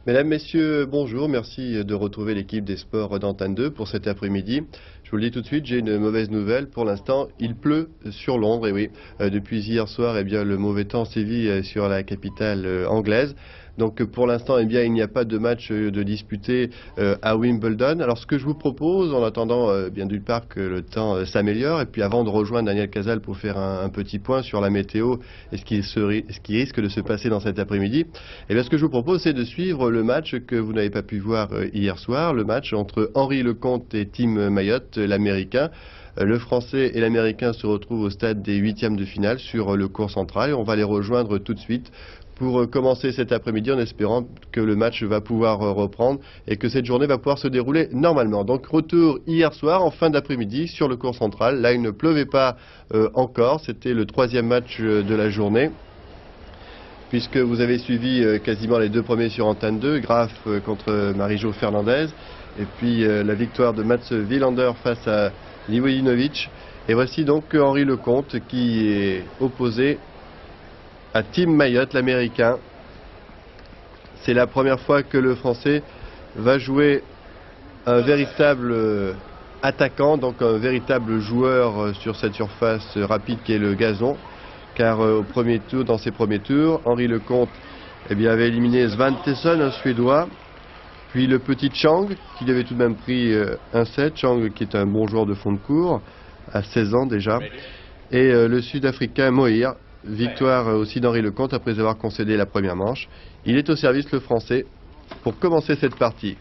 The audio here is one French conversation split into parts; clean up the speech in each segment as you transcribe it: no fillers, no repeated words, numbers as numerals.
Mesdames, Messieurs, bonjour, merci de retrouver l'équipe des sports d'Antenne 2 pour cet après-midi. Je vous le dis tout de suite, j'ai une mauvaise nouvelle. Pour l'instant, il pleut sur Londres, et oui, depuis hier soir, eh bien, le mauvais temps sévit sur la capitale anglaise. Donc pour l'instant, eh bien, il n'y a pas de match de disputé à Wimbledon. Alors ce que je vous propose, en attendant bien d'une part que le temps s'améliore, et puis avant de rejoindre Daniel Casal pour faire un petit point sur la météo et ce qui risque de se passer dans cet après-midi, eh bien, ce que je vous propose, c'est de suivre le match que vous n'avez pas pu voir hier soir, le match entre Henri Lecomte et Tim Mayotte, l'Américain. Le Français et l'Américain se retrouvent au stade des huitièmes de finale sur le court central et on va les rejoindre tout de suite pour commencer cet après-midi en espérant que le match va pouvoir reprendre et que cette journée va pouvoir se dérouler normalement. Donc retour hier soir en fin d'après-midi sur le court central. Là, il ne pleuvait pas encore, c'était le troisième match de la journée. Puisque vous avez suivi quasiment les deux premiers sur Antenne 2, Graf contre Marie-Jo Fernandez, et puis la victoire de Mats Wilander face à Livojinovic. Et voici donc Henri Lecomte qui est opposé à Tim Mayotte, l'Américain. C'est la première fois que le Français va jouer un véritable attaquant, donc un véritable joueur sur cette surface rapide qui est le gazon. Car dans ses premiers tours, Henri Lecomte avait éliminé Svantesson, un Suédois, puis le petit Chang, qui avait tout de même pris un set, Chang qui est un bon joueur de fond de cours, à 16 ans déjà, et le Sud-Africain Moir, victoire aussi d'Henri Lecomte après avoir concédé la première manche. Il est au service, le Français, pour commencer cette partie.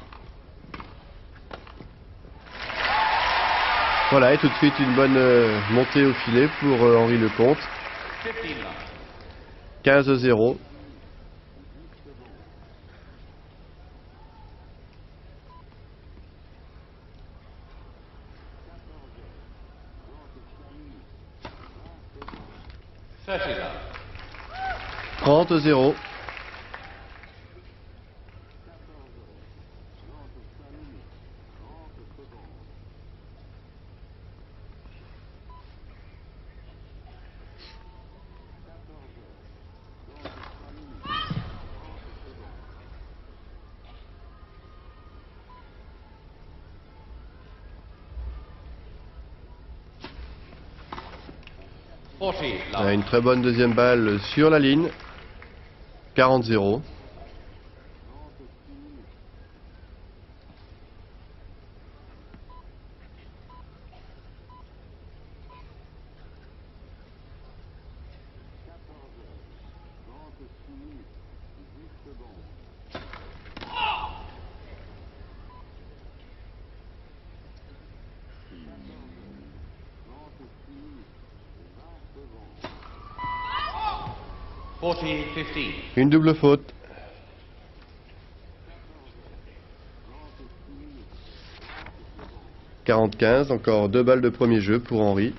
Voilà, et tout de suite une bonne montée au filet pour Henri Lecomte. 15-0. $30. 30-0. Une très bonne deuxième balle sur la ligne. 40-0. Une double faute. « 40-15 », encore deux balles de premier jeu pour Henri.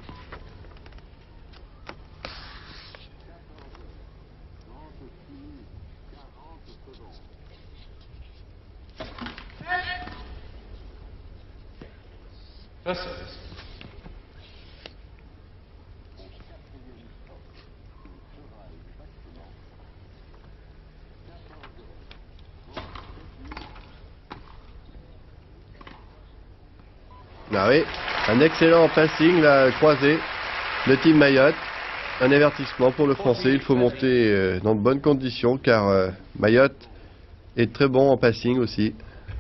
Ah oui, un excellent passing, la croisée de Tim Mayotte. Un avertissement pour le Français, il faut monter dans de bonnes conditions car Mayotte est très bon en passing aussi.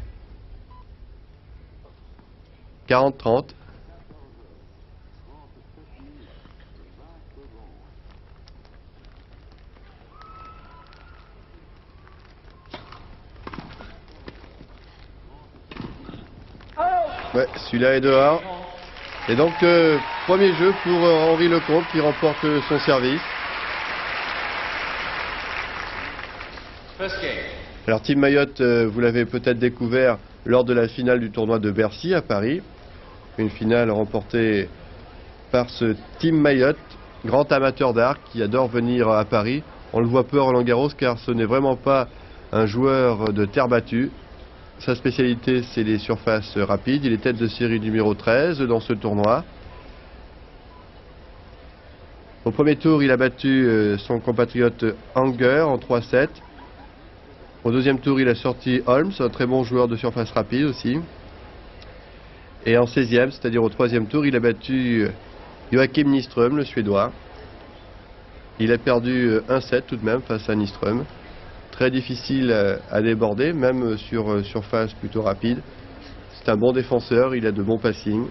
40-30. Ouais, celui-là est dehors. Et donc, premier jeu pour Henri Lecomte qui remporte son service. Alors, Tim Mayotte, vous l'avez peut-être découvert lors de la finale du tournoi de Bercy à Paris. Une finale remportée par ce Tim Mayotte, grand amateur d'art qui adore venir à Paris. On le voit peu à Roland-Garros car ce n'est vraiment pas un joueur de terre battue. Sa spécialité, c'est les surfaces rapides. Il est tête de série numéro 13 dans ce tournoi. Au premier tour, il a battu son compatriote Anger en 3-7. Au deuxième tour, il a sorti Holmes, un très bon joueur de surface rapide aussi. Et en 16e, c'est-à-dire au troisième tour, il a battu Joachim Nyström, le Suédois. Il a perdu 1-7 tout de même face à Nyström. Très difficile à déborder, même sur surface plutôt rapide. C'est un bon défenseur, il a de bons passings.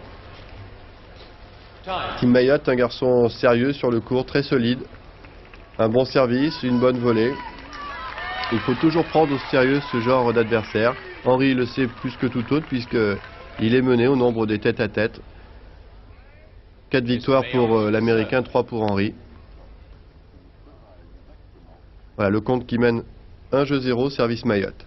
Tim Mayotte, un garçon sérieux sur le court, très solide. Un bon service, une bonne volée. Il faut toujours prendre au sérieux ce genre d'adversaire. Henry le sait plus que tout autre puisqu'il est mené au nombre des tête-à-tête. 4 victoires pour l'Américain, 3 pour Henry. Voilà le compte qui mène 1-0, service Mayotte.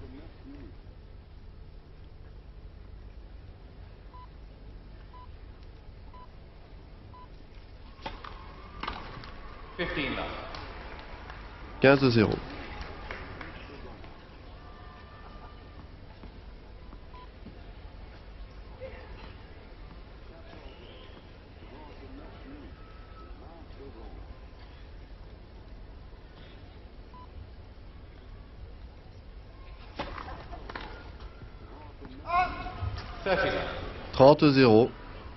« 15-0. » « 30-0. »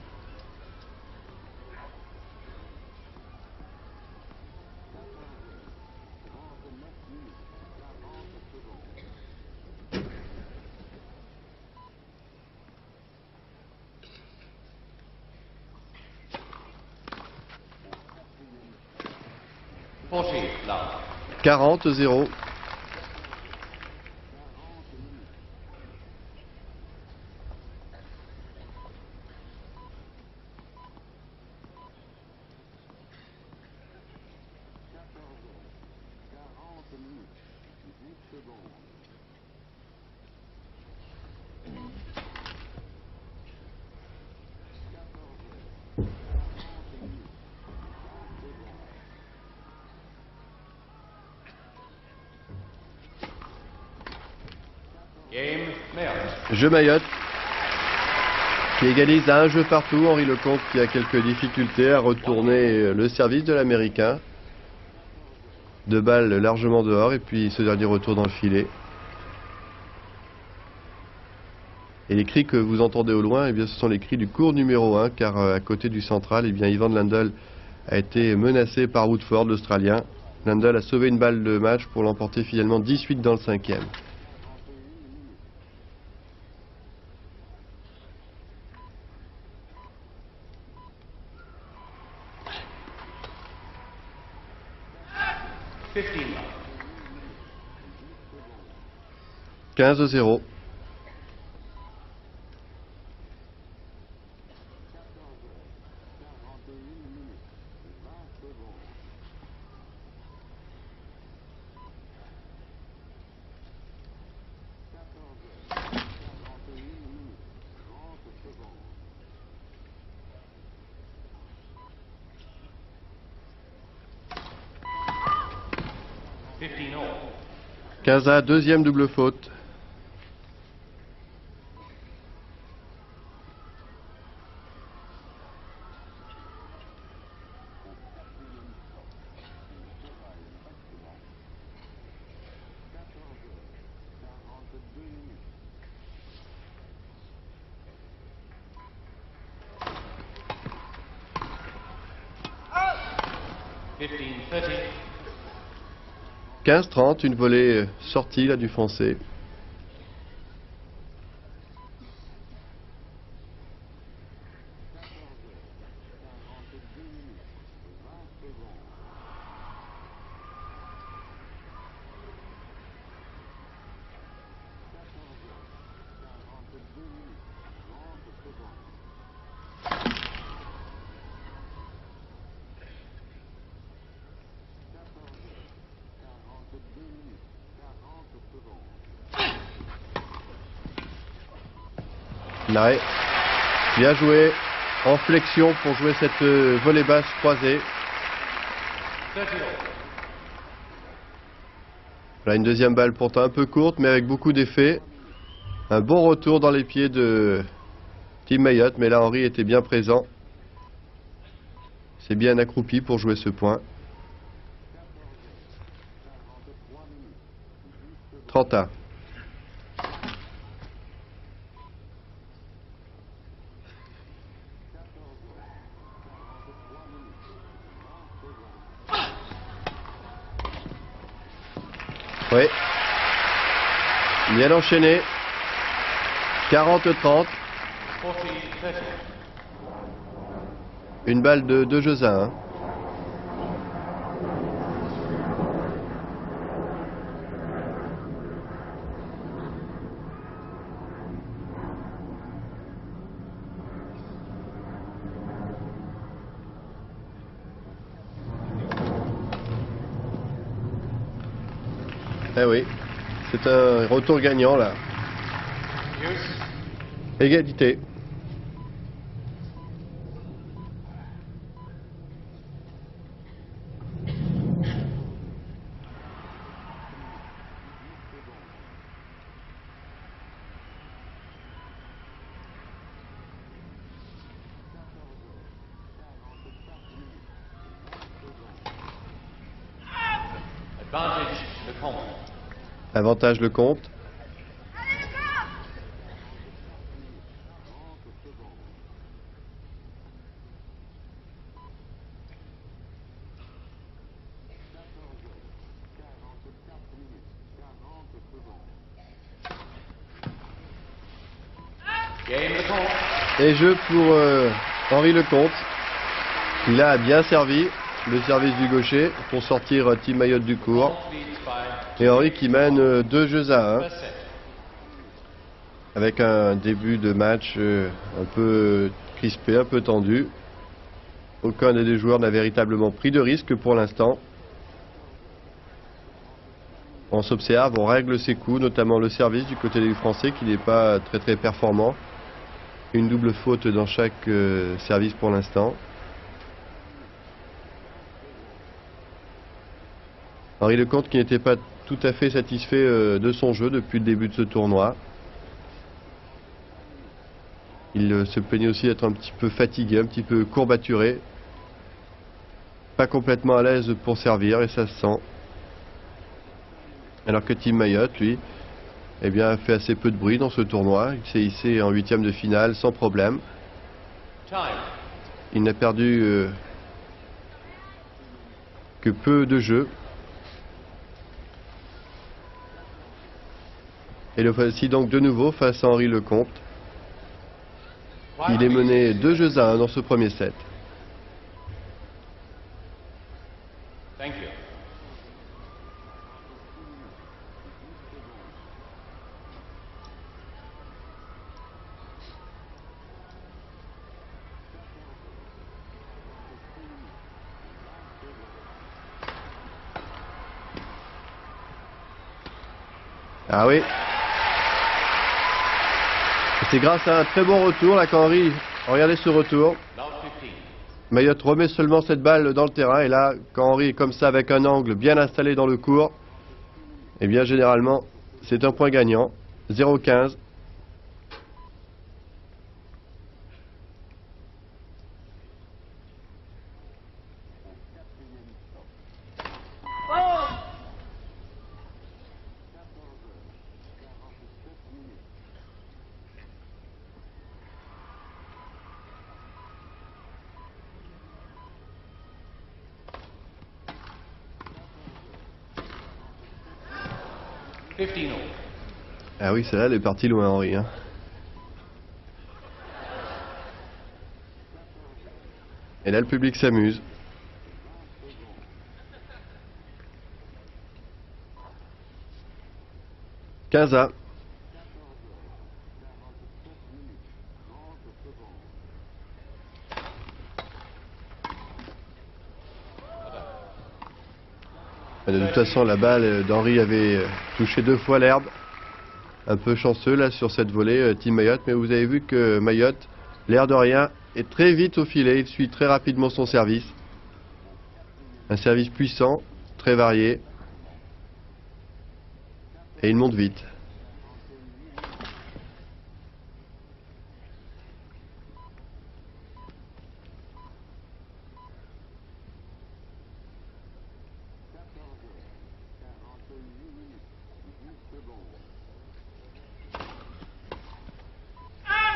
« 40-0. » Jeu Mayotte qui égalise à un jeu partout. Henry Lecomte qui a quelques difficultés à retourner le service de l'Américain. 2 balles largement dehors et puis ce dernier retour dans le filet. Et les cris que vous entendez au loin, eh bien, ce sont les cris du court numéro 1 car à côté du central, eh bien, Ivan Lendl a été menacé par Woodford, l'Australien. Lendl a sauvé une balle de match pour l'emporter finalement 18 dans le 5e. « 15-0. » Casa, deuxième double faute. « 15-30, une volée sortie là du foncé. L'arrêt. Bien joué. En flexion pour jouer cette volée basse croisée. Là, une deuxième balle pourtant un peu courte, mais avec beaucoup d'effet. Un bon retour dans les pieds de Tim Mayotte, mais là, Henry était bien présent. C'est bien accroupi pour jouer ce point. 31. Oui. Bien enchaîné. 40-30. Une balle de 2 jeux à 1. Eh oui, c'est un retour gagnant là. Égalité. Avantage le compte. Et jeu pour Henri Lecomte. Il a bien servi le service du gaucher pour sortir Team Mayotte du court. Et Henri qui mène 2 jeux à 1. Avec un début de match un peu crispé, un peu tendu. Aucun des deux joueurs n'a véritablement pris de risque pour l'instant. On s'observe, on règle ses coups, notamment le service du côté des Français qui n'est pas très performant. Une double faute dans chaque service pour l'instant. Henri Lecomte qui n'était pas tout à fait satisfait de son jeu depuis le début de ce tournoi. Il se plaignait aussi d'être un petit peu fatigué, un petit peu courbaturé. Pas complètement à l'aise pour servir et ça se sent. Alors que Team Mayotte, lui, eh bien, a fait assez peu de bruit dans ce tournoi. Il s'est hissé en 8e de finale sans problème. Il n'a perdu que peu de jeux. Et le voici donc de nouveau face à Henri Lecomte. Il est mené 2 jeux à 1 dans ce premier set. Ah oui. C'est grâce à un très bon retour là qu'Henri, regardez ce retour. Mayotte remet seulement cette balle dans le terrain et là, quand Henri est comme ça avec un angle bien installé dans le court, eh bien généralement c'est un point gagnant. 0-15. Ah oui, celle-là, elle est partie loin, Henri. Hein. Et là, le public s'amuse. « 15-1. » De toute façon, la balle d'Henri avait touché 2 fois l'herbe. Un peu chanceux là sur cette volée Team Mayotte, mais vous avez vu que Mayotte, l'air de rien, est très vite au filet. Il suit très rapidement son service. Un service puissant, très varié. Et il monte vite.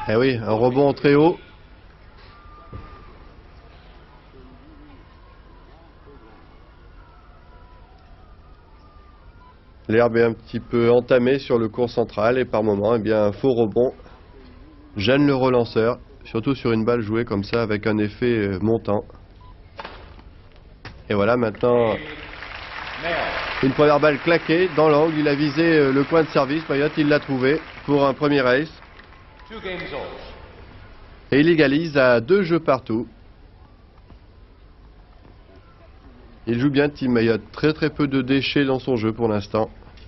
Eh oui, un rebond très haut. L'herbe est un petit peu entamée sur le court central et par moment, eh bien, un faux rebond gêne le relanceur, surtout sur une balle jouée comme ça avec un effet montant. Et voilà maintenant une première balle claquée dans l'angle, il a visé le coin de service, Mayotte il l'a trouvé pour un premier ace. Et il égalise à 2 jeux partout. Il joue bien Team Mayotte, très peu de déchets dans son jeu pour l'instant.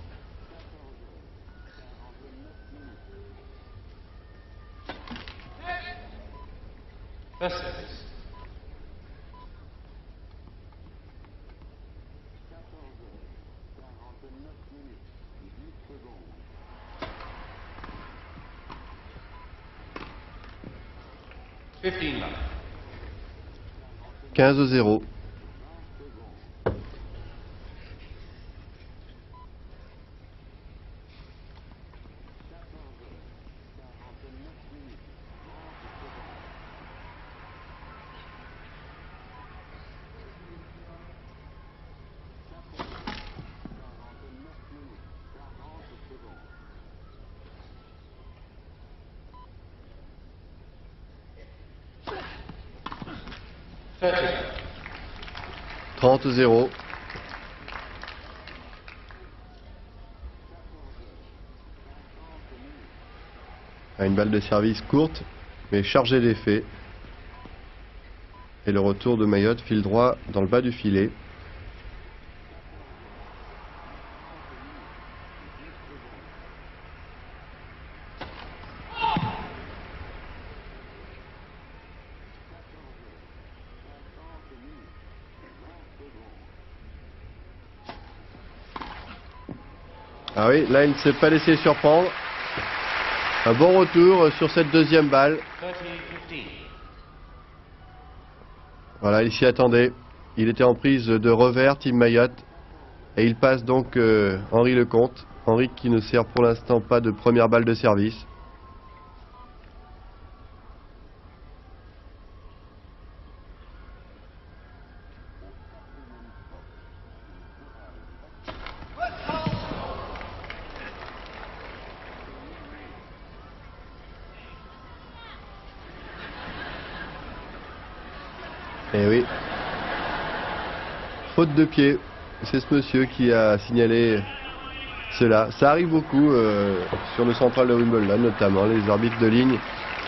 $15. 15-0. $30. 30-0. Une balle de service courte, mais chargée d'effet. Et le retour de Mayotte file droit dans le bas du filet. Ah oui, là il ne s'est pas laissé surprendre. Un bon retour sur cette deuxième balle. 30-15. Voilà, il s'y attendait. Il était en prise de revers, Team Mayotte. Et il passe donc Henri Lecomte. Henri qui ne sert pour l'instant pas de première balle de service. Eh oui. Faute de pied. C'est ce monsieur qui a signalé cela. Ça arrive beaucoup sur le central de Wimbledon, notamment. Les arbitres de ligne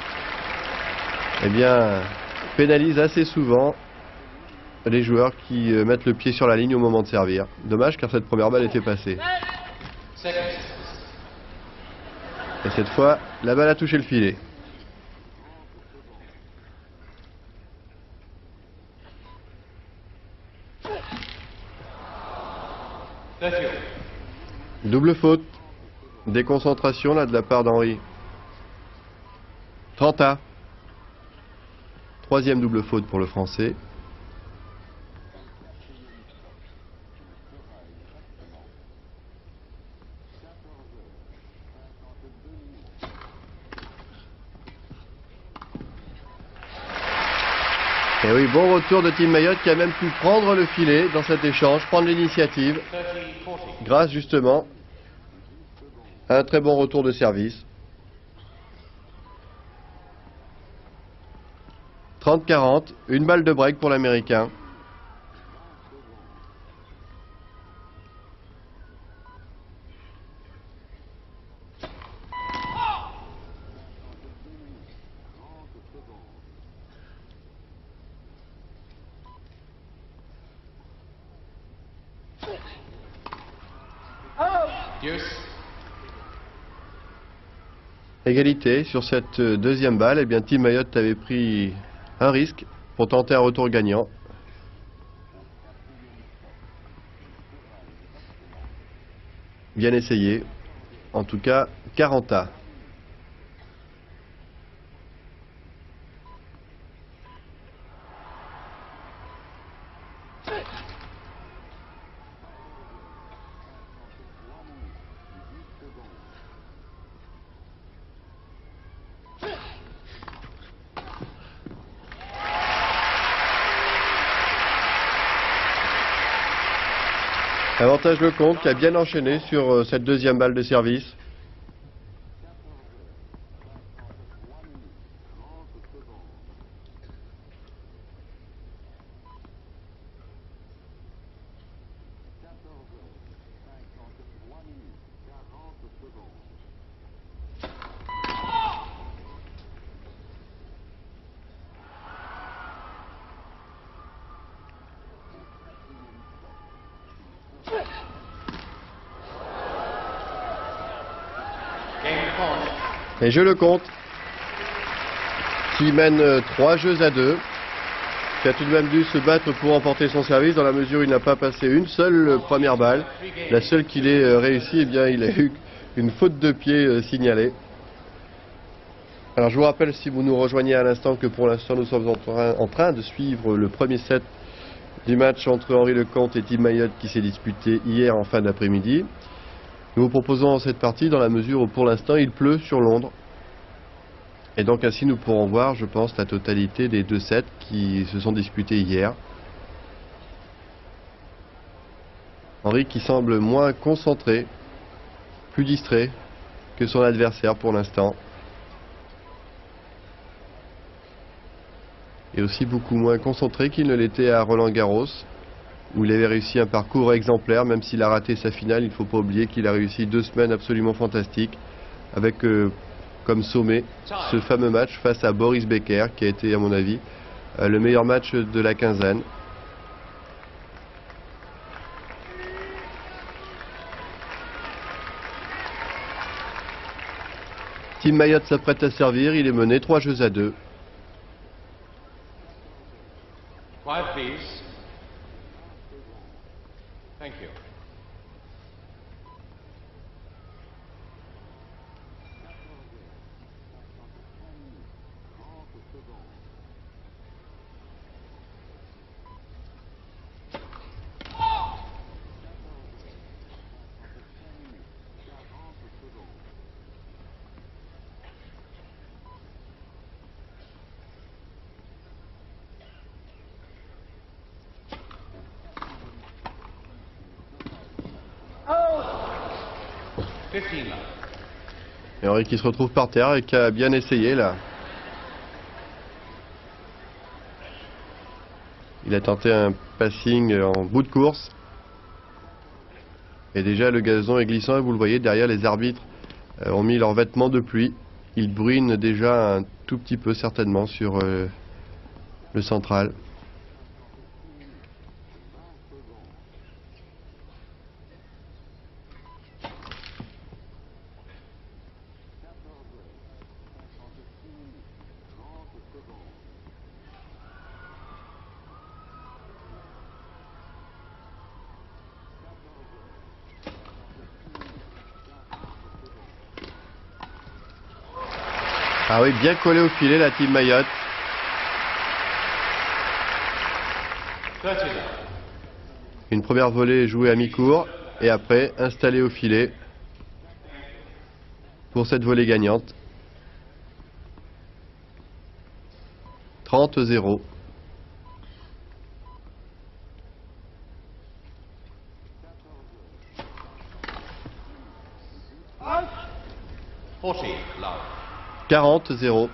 eh bien, pénalisent assez souvent les joueurs qui mettent le pied sur la ligne au moment de servir. Dommage car cette première balle était passée. Et cette fois, la balle a touché le filet. Double faute. Déconcentration là de la part d'Henri. 30-A. Troisième double faute pour le Français. Et oui, bon retour de Team Mayotte qui a même pu prendre le filet dans cet échange, prendre l'initiative, grâce justement à un très bon retour de service. 30-40, une balle de break pour l'Américain. Égalité sur cette deuxième balle. Eh bien, Team Mayotte avait pris un risque pour tenter un retour gagnant. Bien essayé. En tout cas, 40-A. Avantage Lecomte qui a bien enchaîné sur cette deuxième balle de service. Game point. Et je le compte, qui mène 3 jeux à 2, qui a tout de même dû se battre pour remporter son service dans la mesure où il n'a pas passé une seule première balle. La seule qu'il ait réussi, eh bien, il a eu une faute de pied signalée. Alors je vous rappelle, si vous nous rejoignez à l'instant, que pour l'instant nous sommes en train de suivre le premier set du match entre Henri Lecomte et Tim Mayotte qui s'est disputé hier en fin d'après-midi. Nous vous proposons cette partie dans la mesure où pour l'instant il pleut sur Londres. Et donc ainsi nous pourrons voir, je pense, la totalité des 2 sets qui se sont disputés hier. Henri qui semble moins concentré, plus distrait que son adversaire pour l'instant. Et aussi beaucoup moins concentré qu'il ne l'était à Roland-Garros, où il avait réussi un parcours exemplaire, même s'il a raté sa finale. Il ne faut pas oublier qu'il a réussi 2 semaines absolument fantastiques, avec comme sommet ce fameux match face à Boris Becker, qui a été à mon avis le meilleur match de la quinzaine. Tim Mayotte s'apprête à servir, il est mené 3 jeux à 2. Quiet, please. Thank you. Oh! 15 love. Et Henri qui se retrouve par terre et qui a bien essayé là. Il a tenté un passing en bout de course. Et déjà le gazon est glissant et vous le voyez derrière, les arbitres ont mis leurs vêtements de pluie. Ils bruinent déjà un tout petit peu certainement sur le central. Ah oui, bien collé au filet la Tim Mayotte. 30 love. Une première volée jouée à mi-court et après installée au filet pour cette volée gagnante. 30-0. Forty love. 40-0.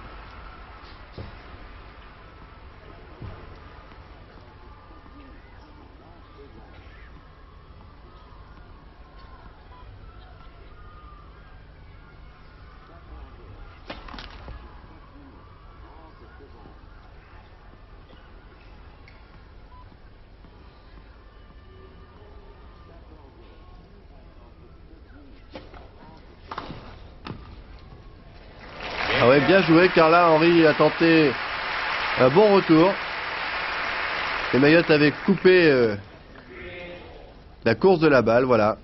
Ah ouais, bien joué, car là Henri a tenté un bon retour. Et Mayotte avait coupé la course de la balle, voilà.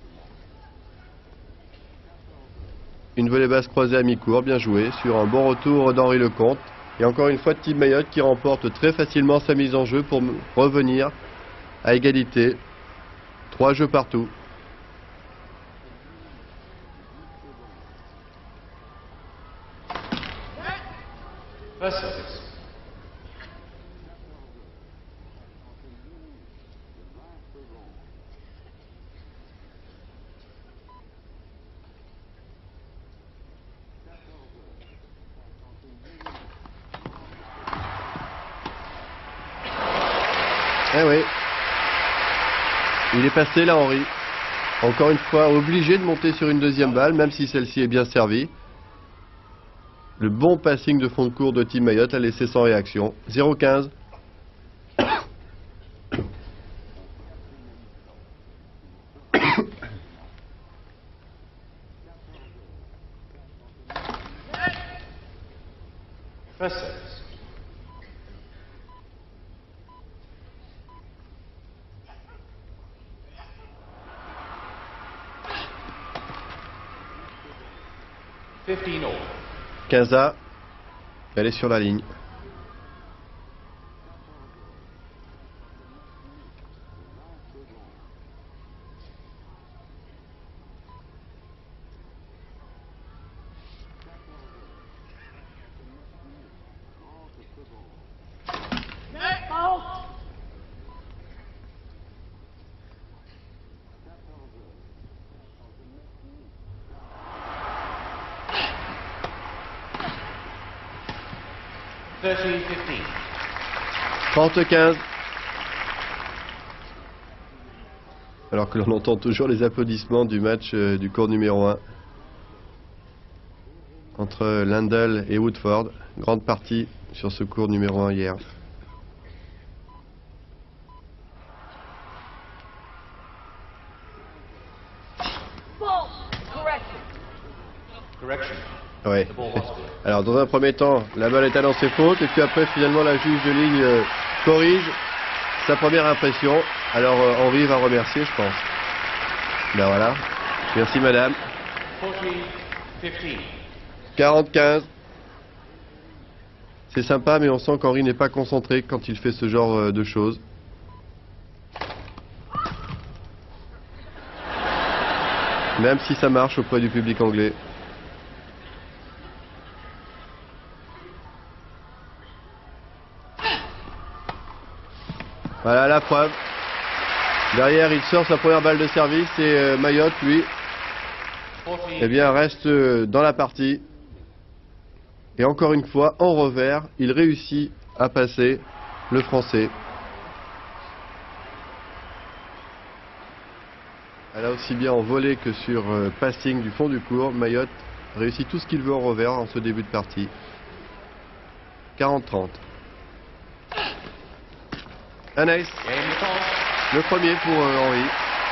Une volée basse croisée à mi-court, bien joué, sur un bon retour d'Henri Lecomte. Et encore une fois, Tim Mayotte qui remporte très facilement sa mise en jeu pour revenir à égalité. 3 jeux partout. First service. Eh oui. Il est passé là, Henry. Encore une fois, obligé de monter sur une deuxième balle, même si celle-ci est bien servie. Le bon passing de fond de cours de Tim Mayotte a laissé sans réaction. 0-15. First service. Fifteen all. 15 à. Elle est sur la ligne. Thirty 15. 30-15. Alors que l'on entend toujours les applaudissements du match du cours numéro 1 entre Lendl et Woodford. Grande partie sur ce cours numéro 1 hier. Correction. Ouais. The ball was good. Alors dans un premier temps, la balle est à lancer faute et puis après finalement la juge de ligne corrige sa première impression. Alors Henry va remercier, je pense. Ben voilà. Merci madame. 40-15. 40-15. C'est sympa mais on sent qu'Henry n'est pas concentré quand il fait ce genre de choses. Même si ça marche auprès du public anglais. Voilà la preuve. Derrière, il sort sa première balle de service et Mayotte, lui, 40. eh bien, reste dans la partie. Et encore une fois, en revers, il réussit à passer le Français. Là aussi bien en volée que sur passing du fond du court, Mayotte réussit tout ce qu'il veut en revers en ce début de partie. 40-30. Un ace. Game point. Le premier pour Henry,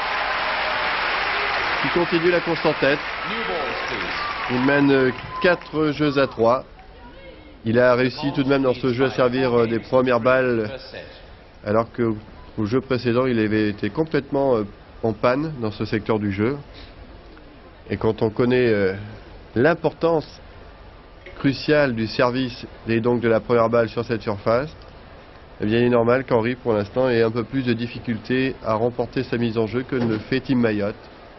qui continue la course en tête. New balls, please. Il mène 4 jeux à 3. Il a réussi tout de même dans ce jeu à servir des premières balles, First set. alors que au jeu précédent, il avait été complètement en panne dans ce secteur du jeu. Et quand on connaît l'importance cruciale du service et donc de la première balle sur cette surface, eh bien, il est normal qu'Henry, pour l'instant, ait un peu plus de difficulté à remporter sa mise en jeu que ne fait Tim Mayotte.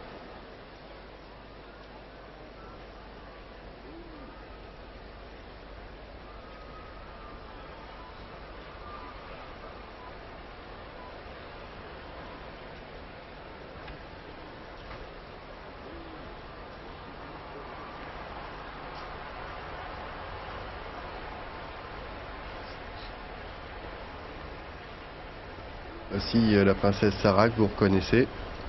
Voici la princesse Sarah que vous reconnaissez.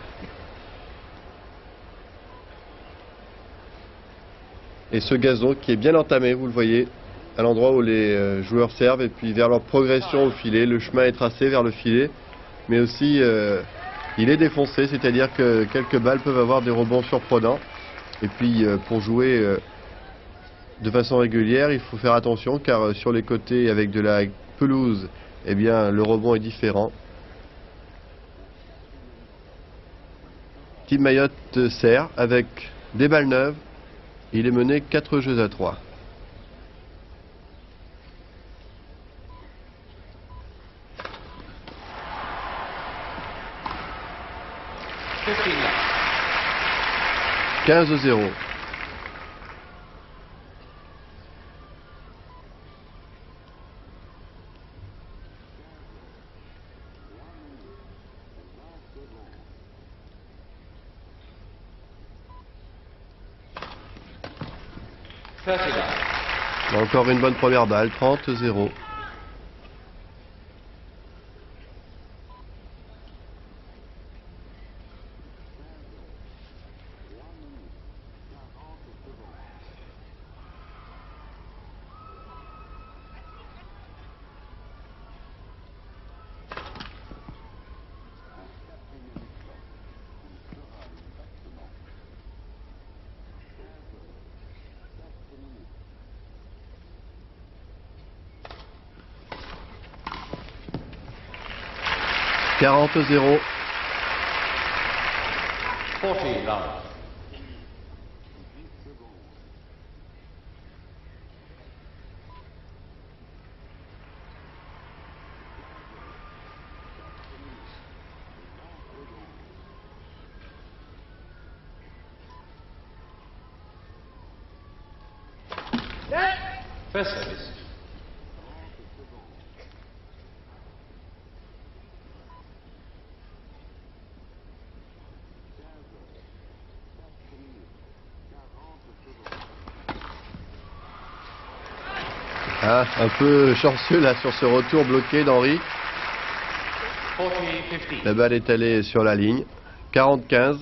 Et ce gazon qui est bien entamé, vous le voyez, à l'endroit où les joueurs servent et puis vers leur progression au filet. Le chemin est tracé vers le filet, mais aussi il est défoncé, c'est-à-dire que quelques balles peuvent avoir des rebonds surprenants. Et puis pour jouer de façon régulière, il faut faire attention car sur les côtés avec de la pelouse, eh bien le rebond est différent. Tim Mayotte sert avec des balles neuves. Il est mené 4 jeux à 3. left. 15-0. Encore une bonne première balle, 30-0. 40-0. 40 love. First service. Ah, un peu chanceux là sur ce retour bloqué d'Henri. 40-15. La balle est allée sur la ligne. 40-15.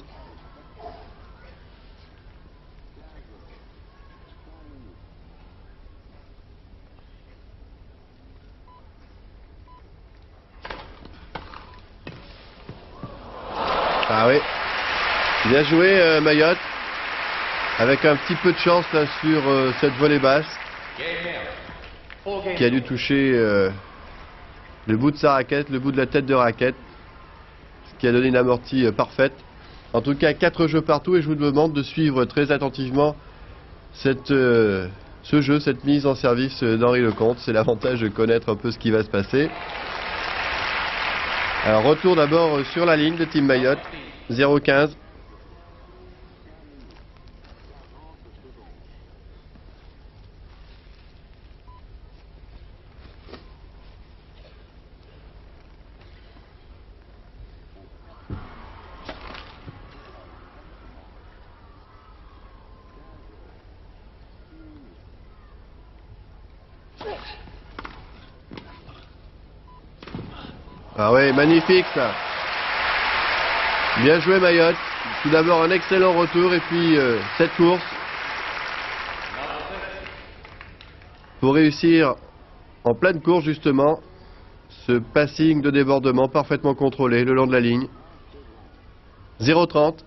Ah oui. Bien joué Mayotte. Avec un petit peu de chance là sur cette volée basse Game now. 4 games. qui a dû toucher le bout de sa raquette, le bout de la tête de raquette. Ce qui a donné une amortie parfaite. En tout cas 4 jeux partout et je vous demande de suivre très attentivement ce jeu, cette mise en service d'Henri Lecomte. C'est l'avantage de connaître un peu ce qui va se passer. Alors retour d'abord sur la ligne de Team Mayotte. 0-15. Ah ouais, magnifique ça. Bien joué Mayotte. Tout d'abord un excellent retour et puis cette course pour réussir en pleine course justement ce passing de débordement parfaitement contrôlé le long de la ligne. 0-30.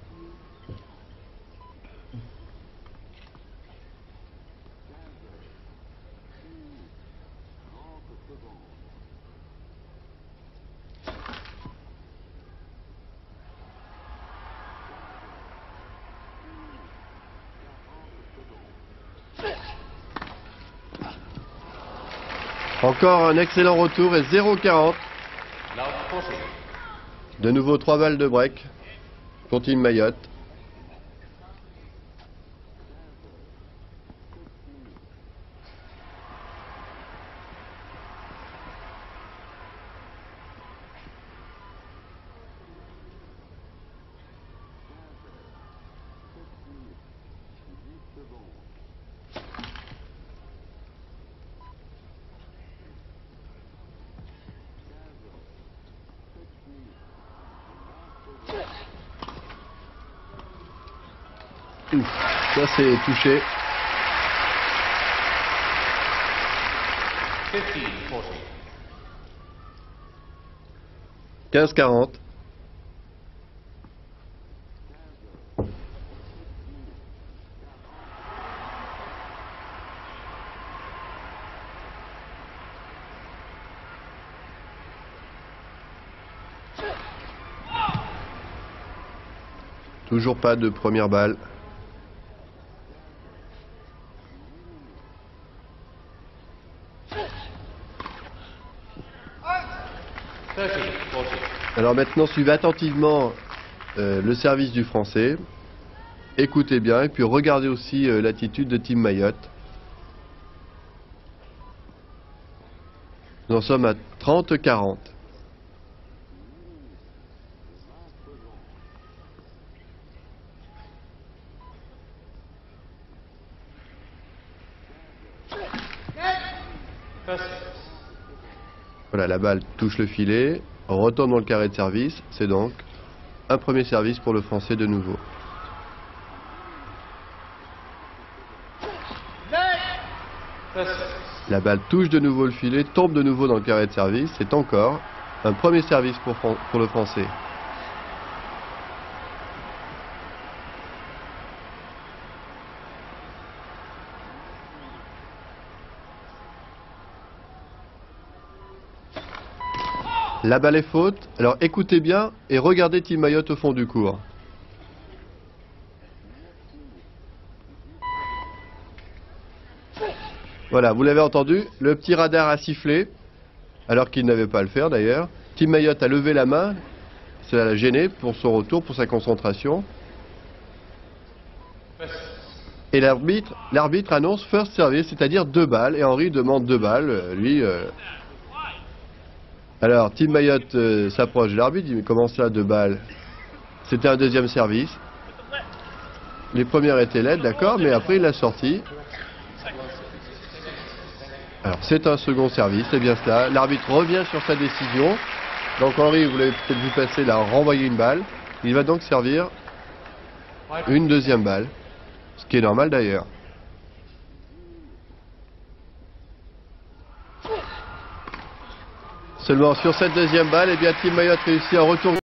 Encore un excellent retour et 0-40. Love 40. De nouveau 3 balles de break pour Team Mayotte. Ouf, ça c'est touché. 15-40. 15-40. Toujours pas de première balle. Alors maintenant, suivez attentivement le service du français. Écoutez bien et puis regardez aussi l'attitude de Team Mayotte. Nous en sommes à 30-40. Voilà, la balle touche le filet, retourne dans le carré de service. C'est donc un premier service pour le français de nouveau. La balle touche de nouveau le filet, tombe de nouveau dans le carré de service. C'est encore un premier service pour le français. La balle est faute. Alors écoutez bien et regardez Tim Mayotte au fond du court. Voilà, vous l'avez entendu, le petit radar a sifflé, alors qu'il n'avait pas à le faire d'ailleurs. Tim Mayotte a levé la main, ça l'a gêné pour son retour, pour sa concentration. Et l'arbitre annonce first service, c'est-à-dire 2 balles, et Henry demande 2 balles, Alors, Tim Mayotte s'approche de l'arbitre, il dit, mais comment ça, 2 balles? C'était un deuxième service. Les premières étaient laides, d'accord, mais après il l'a sorti. Alors, c'est un second service, c'est bien cela. L'arbitre revient sur sa décision. Donc Henry, vous l'avez peut-être vu passer, il a renvoyé une balle. Il va donc servir une deuxième balle, ce qui est normal d'ailleurs. Seulement sur cette deuxième balle, eh bien Tim Mayotte réussit à retourner.